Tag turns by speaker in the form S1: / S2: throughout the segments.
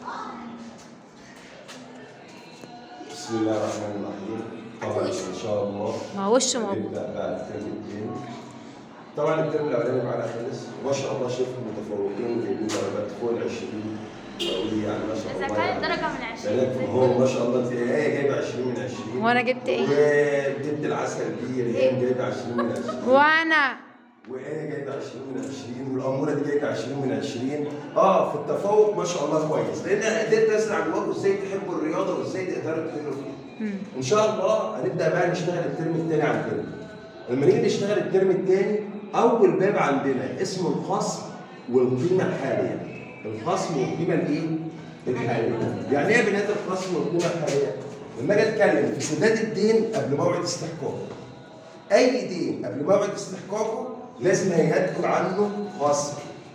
S1: بسم الله الرحمن الرحيم. طبعا ان شاء الله
S2: ما وش موجود.
S1: نبدا بقى الترم الثاني. طبعا الترم الاولاني معانا خلص وما شاء الله شايفهم متفوقين جايبين درجات فوق ال 20 قوي يعني ما شاء الله.
S3: إذا كانت درجة من 20
S1: هو ما شاء الله انت جايبه 20 من 20.
S2: وانا جبت ايه؟
S1: وجبت العسل دي ريان جايبه 20 من 20.
S2: وانا
S1: جايبه 20 من 20 والاموره دي جايبه 20 من 20. في التفوق ما شاء الله كويس لان انا قدرت ازرع جواكم ازاي تحبوا الرياضه وازاي تقدروا تدخلوا فيها. ان شاء الله هنبدا بقى نشتغل الترم الثاني على الترم. لما نيجي نشتغل الترم الثاني اول باب عندنا اسمه الخصم والقيمه الحاليه. الخصم والقيمه الايه؟ الحاليه. يعني ايه يا بنات الخصم والقيمه الحاليه؟ لما اجي اتكلم في سداد الدين قبل موعد استحقاقه. اي دين قبل موعد استحقاقه لازم هيدخل عنه خصم.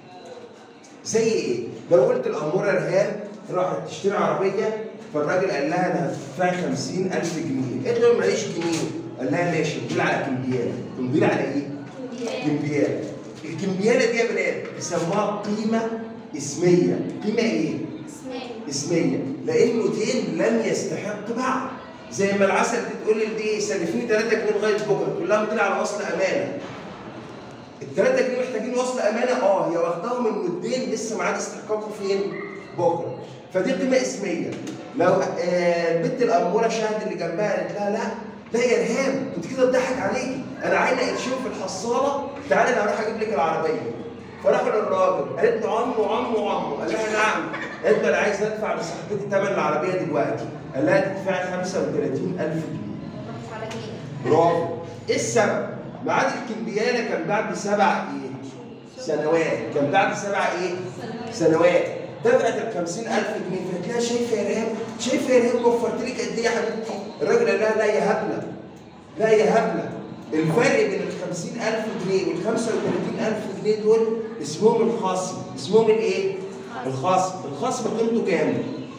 S1: زي ايه؟ لو قلت الاموره رهان راحت تشتري عربيه فالراجل قال لها انا هدفع 50,000 جنيه، قالت له معيش جنيه، قال لها ماشي تمضي على كمبياله، تمضي على ايه؟ كمبياله. الكمبياله دي يا بنات بيسموها قيمه اسميه، قيمه ايه؟ اسميه، لانه دين لم يستحق بعد. زي ما العسل تقول لي دي سلفني 3 جنيه لغايه بكره، تقول لها مضي على وصل امانه. ال 3 جنيه محتاجين وصل امانه، هي واخداهم من الدين لسه ميعاد استحقاقه فين؟ بكره. فدي قيمه اسميه. لو البت الاموره شاهد اللي جنبها قالت لها لا يا ريهام كنت كده اتضحك عليكي، انا عاينه قرشين في الحصاله، تعالي انا هروح اجيب لك العربيه. فراحوا للراجل قالت له عمو قال لها نعم. قالت له انا عايز ادفع لصاحبتي ثمن العربيه دلوقتي. قال لها تدفعي 35,000 جنيه. برافو. ايه السبب؟ ميعاد الكمبياله كان بعد 7 سنوات، كان بعد 7 سنوات. دفعت ال 50,000 جنيه فقالت لها شايفه يا ريهام وفرت لك قد ايه يا حبيبتي؟ الراجل قال لها لا يا هبله الفرق بين ال 50,000 جنيه وال 35,000 جنيه دول اسمهم الخصم. اسمهم الايه؟ الخصم قيمته كام؟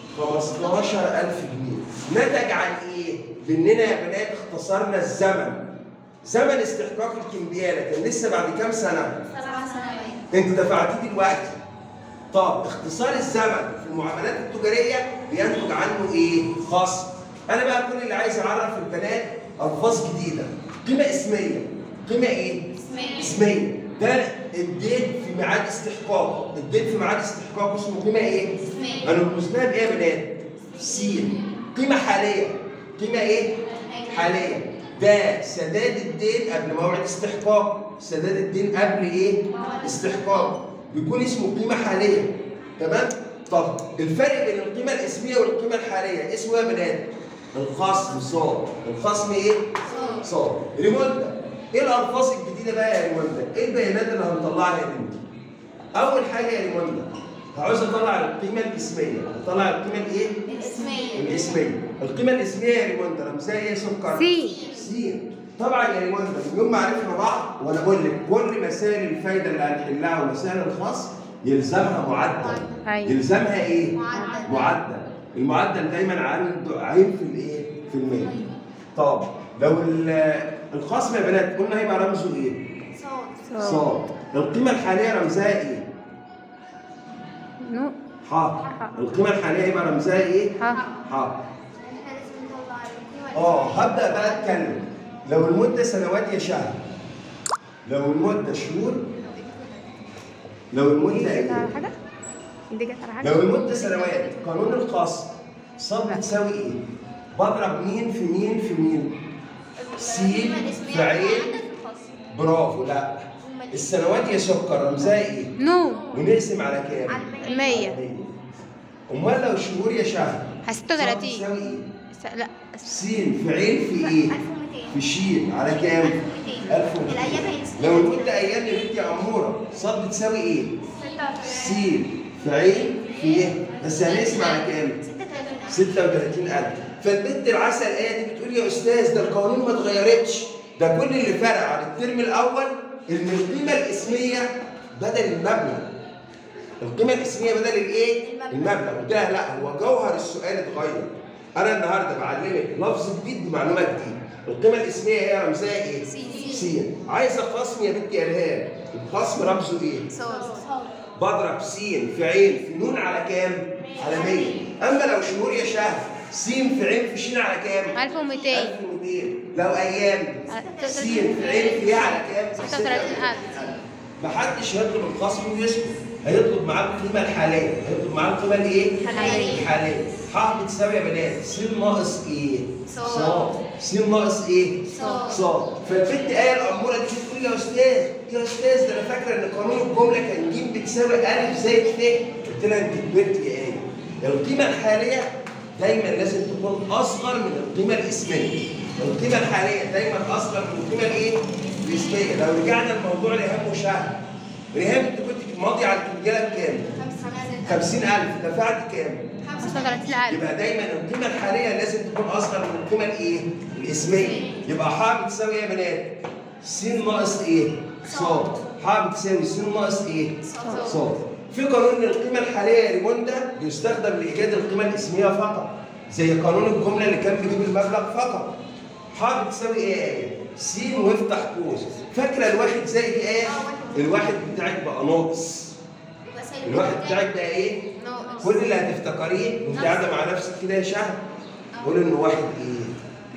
S1: 15,000 جنيه. نتج عن ايه؟ باننا يا بنات اختصرنا الزمن. زمن استحقاق الكمبياله كان لسه بعد كام سنه؟
S3: 7 سنوات.
S1: انت دفعتيه دلوقتي. طب اختصار الزمن في المعاملات التجاريه بينتج عنه ايه؟ خصم. انا بقى كل اللي عايز اعرف البنات الفاظ جديده. قيمه اسميه. قيمه ايه؟ اسميه. ده الدين في ميعاد استحقاقه. الدين في ميعاد استحقاقه اسمه قيمه ايه؟
S3: اسميه.
S1: انا رمزناها بايه يا بنات؟ س. قيمه حاليه. قيمه ايه؟ حاليه. ده سداد الدين قبل موعد استحقاقه. سداد الدين قبل ايه؟ استحقاقه. بيكون اسمه قيمه حاليه. تمام؟ طب الفرق بين القيمه الاسميه والقيمه الحاليه اسمه ايه يا بنات؟ الخصم صاد. الخصم ايه؟ صاد. ريموندا. ايه الالفاظ الجديده بقى يا ريموندا؟ ايه البيانات اللي هنطلعها يا بنتي؟ اول حاجه يا ريموندا عاوز اطلع القيمه الاسميه. اطلع القيمه الايه؟ الاسميه. القيمه الاسميه يا ريموندا رمزها ايه يا سكر؟ سين. طبعا يا ريموندا من يوم ما عرفنا بعض وانا بقول لك كل مسائل الفايده اللي هنحلها ومسائل الخصم يلزمها معدل. يلزمها ايه؟ معدل. المعدل دايما عنده عين في الايه؟ في المية. طب لو الخصم يا بنات قلنا هيبقى رمزه ايه؟ صاد. القيمه الحاليه رمزها ايه؟ القيمه الحاليه هيبقى رمزها ايه؟ هبدا بقى اتكلم. لو المده سنوات يا شهر، لو المده شهور، لو المده ايه؟ لو المده سنوات قانون الخصم صاد بتساوي ايه؟ بضرب مين في مين في مين؟ س في عين. برافو. لا السنوات يا سكر رمزها ايه؟ ونقسم على كام؟
S2: 100.
S1: امال لو شهور يا شهر؟
S2: 36.
S1: بتساوي ايه؟
S2: لا
S1: س في عين في ايه؟
S3: 1200.
S1: في ش على كام؟
S3: 1200.
S1: 1200. لو المده ايام يا بنتي يا اموره صاد بتساوي ايه؟ س في عين في ايه؟ بس هنقسم على كام؟ 36,000. فالبنت العسل دي بتقول يا استاذ ده القوانين ما اتغيرتش، ده كل اللي فرق عن الترم الاول ان القيمه الاسميه بدل المبلغ. القيمه الاسميه بدل الايه؟ المبلغ. قلت لها لا هو جوهر السؤال اتغير. انا النهارده بعلمك لفظ جديد بمعلومه جديده. القيمه الاسميه هي رمزها ايه؟ س. عايزه خصم يا بنتي يا ريهام. الخصم رمزه ايه؟
S3: صاد.
S1: بضرب س في عين في نون على كام؟ على 100. اما لو شهور يا شهر س في عين في ش على كام؟
S2: 1200.
S1: 1200. لو ايام س في عين في على كام؟
S2: 36000.
S1: محدش هيطلب الخصم ويسكت، هيطلب معاه القيمه الحاليه، هيطلب معاه القيمه الايه؟ الحاليه. ح بتساوي يا بنات س ناقص ايه؟ صاد. س ناقص ايه؟ صاد. فالبنت ايه الاموره دي تقول يا استاذ يا استاذ ده انا فاكره ان قانون الجمله كان ج بتساوي ا زائد ف. قلت لها انت كبرت يا ايه؟ القيمه الحاليه دايما لازم تكون اصغر من القيمه الاسميه. القيمه الحاليه دايما اصغر من القيمه الايه؟ الاسميه. لو رجعنا لموضوع ريهام وشهد، ريهام انت كنت ماضي على الكمبياله بكام؟ 50000. دفعت كام؟
S2: 35000.
S1: يبقى دايما القيمه الحاليه لازم تكون اصغر من القيمه الايه؟ الاسميه. يبقى ح بتساوي ايه يا بنات؟ س ناقص ايه؟ صاد. ح بتساوي س ناقص ايه؟ صاد. في قانون القيمه الحاليه يا ريموندا بيستخدم لايجاد القيمه الاسميه فقط، زي قانون الجمله اللي كان بيجيب المبلغ فقط. ح بتساوي ايه يا ايه؟ س وافتح قوس. فاكره الواحد زائد ايه؟ الواحد بتاعك بقى ناقص. الواحد بتاعك بقى ايه؟ كل اللي هتفتكريه وانت قاعده مع نفسك كده يا شهد، قول ان واحد ايه؟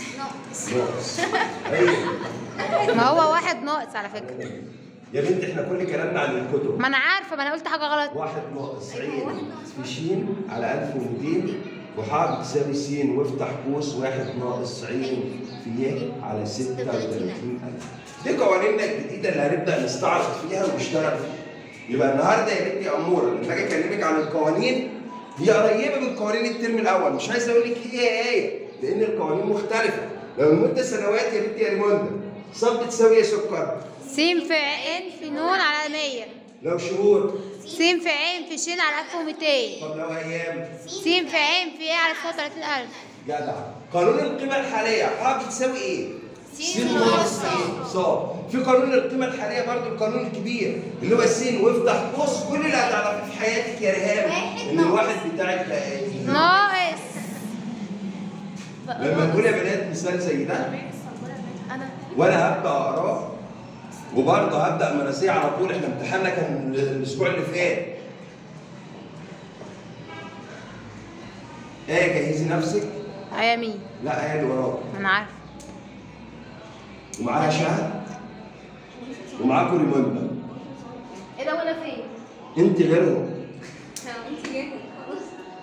S1: ناقص. ايوه.
S2: ما هو واحد ناقص على فكرة.
S1: يا بنت احنا كل كلامنا عن الكتب.
S2: ما انا عارفة، ما انا قلت حاجة غلط.
S1: واحد ناقص عين في ش على 1200 وح بتساوي س وافتح قوس واحد ناقص عين في ي على 36000. دي قوانيننا الجديدة اللي هنبدأ نستعرض فيها ونشتغل فيها. يبقى النهارده يا بنتي أمورة لما أجي أكلمك عن القوانين هي قريبة من قوانين الترم الأول، مش عايز أقول لك هي لأن القوانين مختلفة. لو المدة سنوات يا بنتي يا ريموندا ص بتساوي ايه يا سكر؟
S2: س في عين في نون على 100.
S1: لو شهور
S2: س في عين في ش على 1200.
S1: طب لو أيام
S2: س في عين في ايه على 36000.
S1: جدع. قانون القيمة الحالية ح بتساوي ايه؟ س ناقص ايه؟ ص. في قانون القيمة الحالية برضو القانون الكبير اللي هو س وافتح قوس. كل اللي هتعرفيه في حياتك يا ريهام ان الواحد بتاعك بقى ايه؟
S2: ناقص.
S1: لما نقول يا بنات مثال زي ده وانا هبدا اقراه وبرضه هبدا مراسيه على طول. احنا امتحاننا كان الاسبوع اللي فات. ايه جهزي نفسك.
S2: يا مين؟
S1: لا هي اللي وراك.
S2: انا عارفه.
S1: ومعاها شهد ومعاكم ريموندا.
S3: ايه ده وانا فين؟
S1: انت غيرهم.
S3: انت جايه خلاص.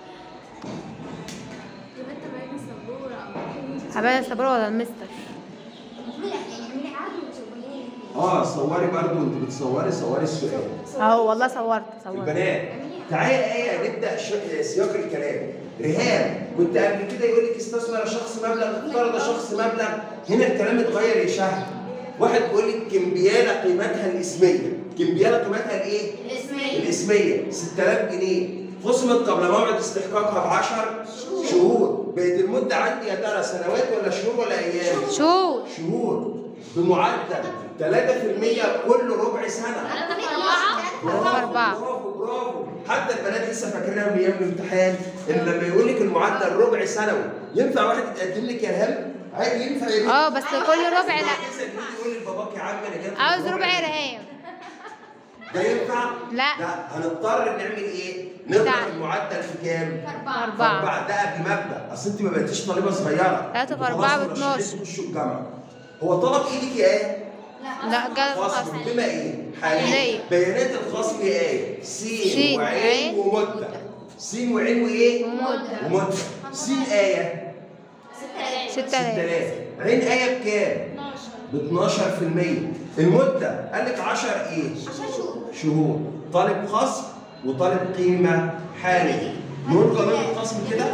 S3: يبقى انت باين السبوره.
S2: حبايبي السبوره ولا المستر؟
S3: المفروض يعني اعملي عادي وتشوفيني.
S1: صوري برضه وانت بتصوري صوري السؤال.
S2: اهو والله صورت.
S1: البنات تعالي ايه نبدا سياق الكلام. ريهام كنت قبل كده يقول لك استثمر شخص مبلغ، اقترض شخص مبلغ. هنا الكلام اتغير يا شهد. واحد بيقول لك كمبياله قيمتها الاسميه. كمبياله قيمتها الايه؟ الاسميه 6000 جنيه. خصمت قبل موعد استحقاقها ب 10 شهور. بقت المده عندي يا ترى سنوات ولا شهور ولا ايام؟ شهور بمعدل 3% كل ربع سنه.
S2: 4.
S1: برافو. حتى البنات لسه فاكرينها من ايام الامتحان ان لما يقول لك المعدل ربع سنوي ينفع واحد يتقدم لك يا ريهام؟ عادي ينفع يا بنتي.
S2: بس كل ربع لا.
S1: يقول لباباك يا عم انا جايب
S2: عاوز ربع يا ريهام.
S1: ده ينفع؟
S2: لا
S1: هنضطر نعمل ايه؟ نضرب المعدل في كام؟ 4. ده قبل ما ابدا، اصل انت ما بقيتيش طالبه صغيره.
S2: 3 في 4 ب 12.
S1: تخشوا الجامعه. هو طلب ايدك يا ايه؟
S2: لا جاب
S1: خصم بما ايه؟ حاليا. بيانات الخصم ايه؟ س وعين ومده. س وعين وايه؟ ومده. س ايه؟ 6000. عين ايه بكام؟ ب 12%. المده قال لك 10 ايه؟ 10 شهور. طالب خصم وطالب قيمه حاليه. نقول قانون الخصم كده؟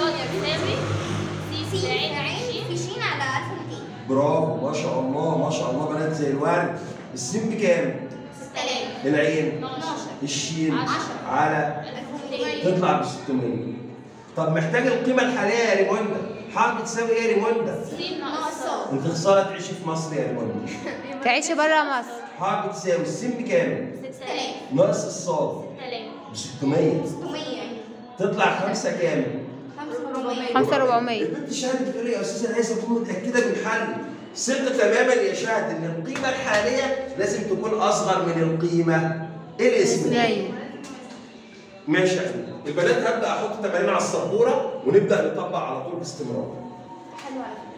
S1: برافو ما شاء الله ما شاء الله بنات زي الورد. السين بكام؟
S3: 6000.
S1: العين
S3: 12.
S1: الشين على تطلع ب 600. طب محتاج القيمة الحالية يا ريموندا. ح بتساوي ايه يا ريموندا؟
S3: س ناقص.
S1: انت خسارة تعيشي في مصر يا ريموندا.
S2: تعيشي بره مصر.
S1: ح بتساوي السين بكام؟
S3: 6000
S1: ناقص الصاد
S3: 6000
S1: ب 600.
S3: 600
S1: تطلع 5 كام؟
S2: 5400.
S1: البنت شهد بتقول لي يا استاذ انا عايزه اكون متاكده من حل. ثق تماما يا شهد ان القيمه الحاليه لازم تكون اصغر من القيمه الاسميه. ماشي يا حبيبي. البنات هبدا احط تمارين على السبوره ونبدا نطبق على طول باستمرار.
S3: حلو على فكرة.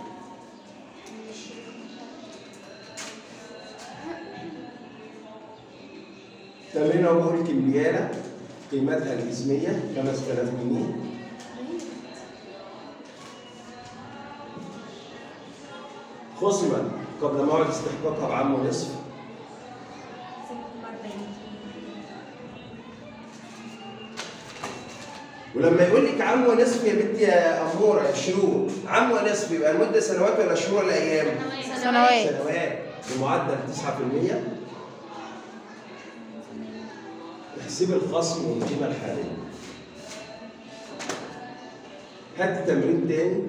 S1: تمرين اهو بقول كمبياله قيمتها الجسميه 5000 جنيه. خصما قبل موعد استحقاقها بعام ونصف. ولما يقول لك عام ونصف يا بنتي يا اموره يا شروق، عام ونصف يبقى المده سنوات ولا شهور ولا ايام؟
S2: سنوات.
S1: سنوات بمعدل 9%. تحسيب الخصم والقيمه الحاليه. هات تمرين تاني.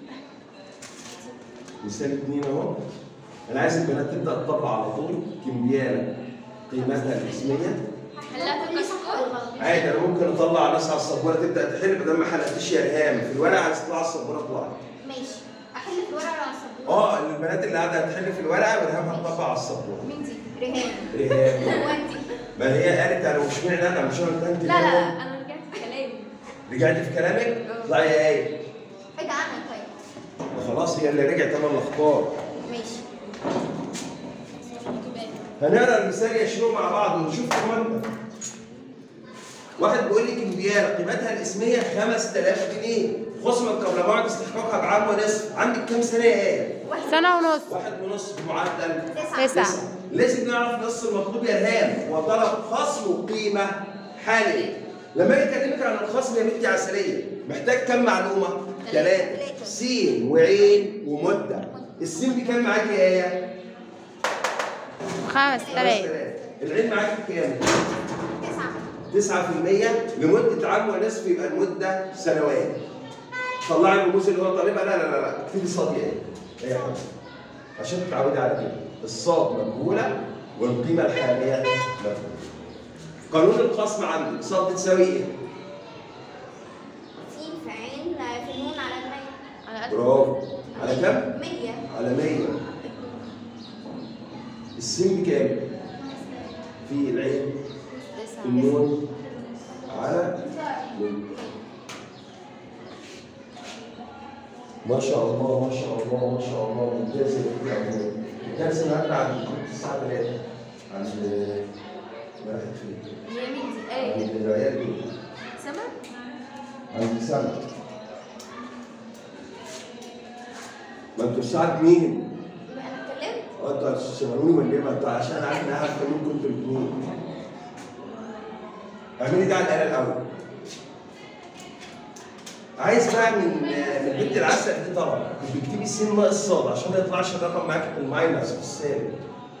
S1: مثال 2 اهو. انا عايز البنات تبدا تطبق على طول كمبياله قيمتها الجسميه.
S3: حلها في الكشكول.
S1: عادي انا ممكن اطلع ناس على السبوره تبدا تحل بدل ما حلقتش يا ريهام في الورقه عايز تطلع على السبوره اطلع.
S3: ماشي. احل في الورقة ولا على السبورة؟
S1: البنات اللي قاعده هتحل في الورقه وريهام هتطبق على السبوره.
S3: مين دي؟ ريهام.
S1: ريهام.
S3: هو انت؟
S1: ما هي قالت انا مش معنى انا مش انا انت
S3: لا انا رجعت في كلامي.
S1: رجعتي في كلامك؟ اطلعي يا ايه؟
S3: ابعد عني طيب.
S1: خلاص هي اللي رجعت انا اللي اختار.
S3: ماشي.
S1: هنقرا المثال يا شروق مع بعض ونشوف كمان. واحد بيقول لي كمبياله قيمتها الاسميه 5000 جنيه خصما قبل موعد استحقاقها بعام ونصف. عندك كام سنه يا ايه؟
S2: سنة ونص.
S1: 1.5 بمعدل
S2: 9.
S1: لازم نعرف نص المطلوب يا ريهام وطلب خصم وقيمه حاليه. لما اجي اكلمك عن الخصم يا بنتي عسليه محتاج كام معلومه؟ 3 س وعين ومده. السين دي كام معاكي يا ايه؟
S2: 5000.
S1: العين معاكي كام؟
S3: 9.
S1: 9% لمده عام ونصف يبقى المده سنوات. طلعي الرموز اللي هو طالبها. لا اكتبي صاد ايه؟ ايه يا حبيبي؟ عشان تتعودي على كده. الصاد مجهوله والقيمه الحاليه مجهوله. قانون الخصم عندي صاد بتساوي ايه؟
S3: س في عين في النون على 100. على
S1: برافو. على كام؟
S3: 100.
S1: على 100. السين بكام؟ في العين النون على 100. ما شاء الله ما شاء الله ما شاء الله ممتاز يا دكتور عماد. الدرس النهارده عند الساعه 3 عند واحد فين؟
S3: هي مين دي؟ ايه؟
S1: عند العيال دول.
S3: سما؟
S1: عند سما. ما انتوا الساعه 2.
S3: انا اتكلمت؟
S1: انتوا هتشتغلوني ولا ايه؟ ما انتوا عشان عارف ان انا هكلمكم انتوا الاثنين. اعملي ده على الاله الاول. عايز بقى من بنت العسل دي طبعا بتكتبي السين ناقص صاد عشان ما يطلعش الرقم معاك بالماينس بالسالب.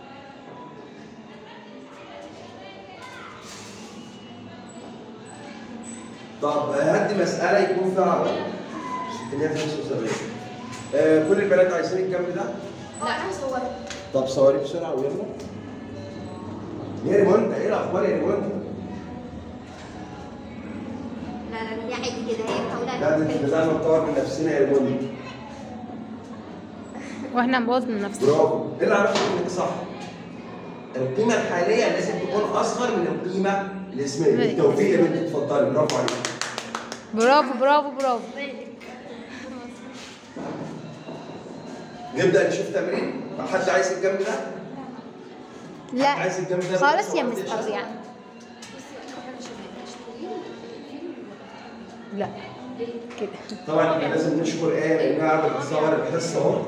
S1: طب هدي مسألة يكون فيها عوض. 675. كل البنات عايزين الجنب ده؟
S3: لا انا صورت.
S1: طب صوري بسرعة ويلا. يا ريموندا ايه الأخبار يا ريموندا؟
S3: لا دي عادي كده هي محاولات.
S1: لا ده بدأنا نطور من نفسنا يا ريموندا.
S2: واحنا نبوظ من نفسنا.
S1: برافو. ايه اللي عرفت انك صح؟ القيمة الحالية لازم تكون أصغر من القيمة الاسمية. بالتوفيق يا بنتي اتفضلي برافو عليك.
S2: برافو.
S1: نبدأ نشوف تمرين. حد عايز الجنب ده؟
S2: لا
S1: عايز الجنب ده؟
S2: خالص يا مستر يعني. لا كده.
S1: طبعا احنا لازم نشكر ايه لانها قاعده بتصور الحصه اهو.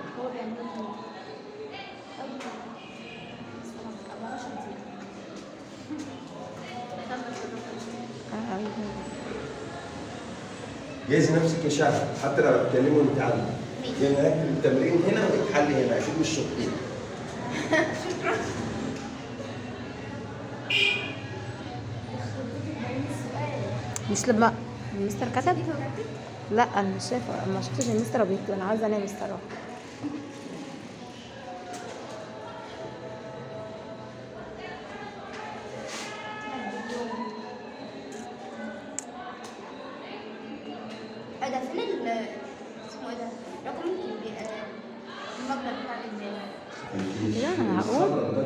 S1: جهزي نفسك يا شهد حتى لو بتكلموا انت عنه. يعني هكتب التمرين هنا ويتحل هنا عشان مش شاطرين.
S2: مش لما المستر كتب؟ لا انا مش شايفه، ما شفتش المستر بيكتب. انا عايزه انام الصراحه.
S3: ده فين اسمه ايه ده؟ رقم المبلغ بتاع البيت.
S2: لا انا هقول.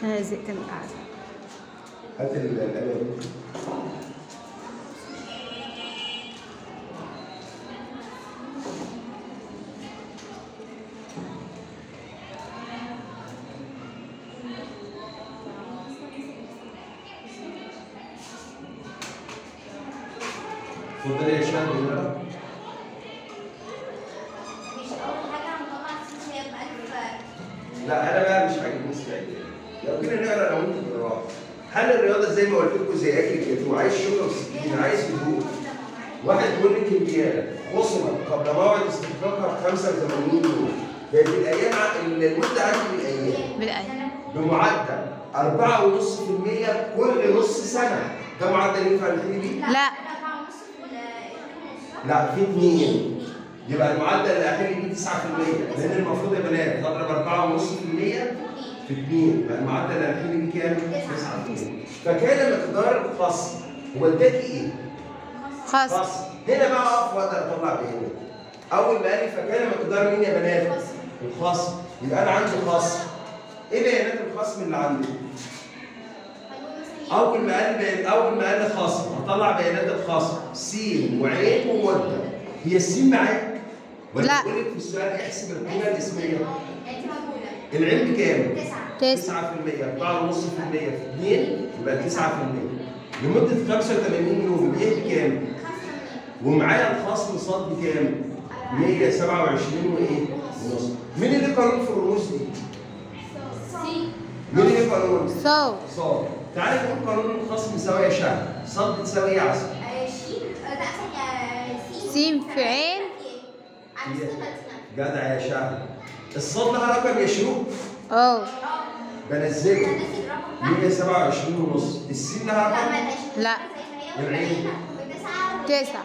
S2: عشان انا زهقت من القعده.
S1: هات القلم. اتفضلي يا شهد.
S3: مش اول حاجه هنطلع السي هي ب1000.
S1: لا انا بقى مش عاجبني السؤال. لو جينا نقرا انا وانت بالراحه. حل الرياضه زي ما قلت لكم زي اكل الجاتوه، عايز شوكه وسكينه، عايز هدوء. واحد يقول لك البيانه خصمت قبل موعد استخراجها ب 85 يوم. كانت الايام المده عندي بالايام.
S2: بالايام.
S1: بمعدل 4.5% كل نص سنه. ده معدل ينفع نحل بيه؟
S2: لا.
S1: لا في 2. يبقى المعدل اللي هحل بيه 9%، لان المفروض يا بنات هضرب 4.5% في 2، يبقى المعدل اللي هحل بيه كام؟ 9%. فكان مقدار الخصم هو اداكي ايه؟
S2: خصم.
S1: هنا بقى اقف واقدر اطلع بيانات. اول ما قال لي فكان مقدار مين يا بنات؟ الخصم. يبقى انا عندي خصم. ايه بيانات الخصم اللي عندي؟ اول ما قال لي خصم هطلع بيانات الخصم س وعين ومده. هي السين معاك؟ ولا
S2: لا.
S1: بقول لك في السؤال احسب القيمه الاسميه.
S3: انت موجوده.
S1: العين بكام؟
S3: 9.
S1: 9%، 4.5% في 2 يبقى 9%. لمده 85 يوم ايه بكام؟
S3: 5.
S1: ومعايا الخصم صاد بكام؟ 127 وايه؟ ونص. مين اللي قانون في الرموز دي؟
S3: سي.
S1: مين اللي قانون؟
S2: صاد.
S1: صاد. تعالى نقول قانون الخصم يساوي يا شهد. صاد بتساوي ايه يا عسل؟
S3: شين. لا ثانيه.
S2: سين في عين.
S3: عن
S1: جدع يا شهد. الصاد لها رقم يا شروق؟
S2: اه.
S1: بنزله.
S3: هنزل رقم
S1: 127 ونص. السين لها رقم؟
S2: لا.
S1: العين
S2: 9.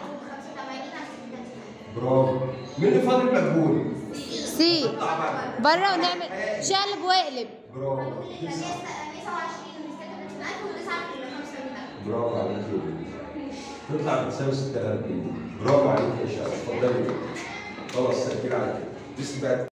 S1: برافو. مين اللي فاضل مجهول؟
S2: سي.
S1: اطلع بره.
S2: بره ونعمل شقلب واقلب.
S1: برافو. برافو عليك يا ولد. تطلع بتساوي 6000 جنيه. برافو عليك يا شباب. اتفضلي. خلاص سجل على كده. بس بقى